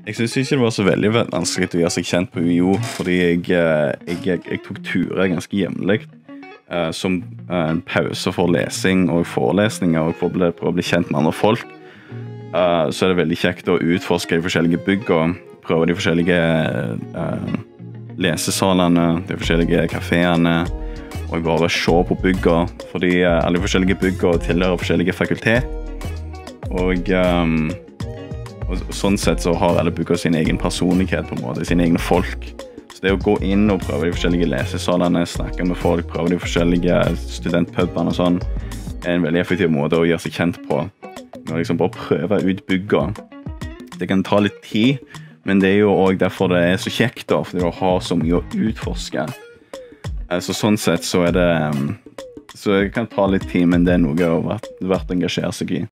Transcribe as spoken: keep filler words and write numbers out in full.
Jeg synes ikke det var så veldig vanskelig å gjøre seg kjent på U I O, fordi jeg, jeg, jeg, jeg tok turer ganske jevnlig, uh, som uh, en pause for lesing og forelesninger, og for å bli, for å bli kjent med andre folk. Uh, så er det veldig kjekt å utforske de forskjellige bygg og prøve de forskjellige uh, lesesalene, de forskjellige kaféene, og bare se på bygger, fordi uh, alle forskjellige bygger tilhører forskjellige fakultet. Og, um, og sånn sett så har alle bygger sin egen personlighet på en måte, sine egne folk. Så det å gå inn og prøve de forskjellige lesesalene, snakke med folk, prøve de forskjellige studentpubene og sånn, er en veldig effektiv måte å gjøre seg kjent på. Å liksom bare prøve ut bygger. Det kan ta litt tid, men det er jo også derfor det er så kjekt da, fordi du har så mye å utforske. Så sånn sett så er det, så det kan ta litt tid, men det er noe å vært, vært engasjere seg i.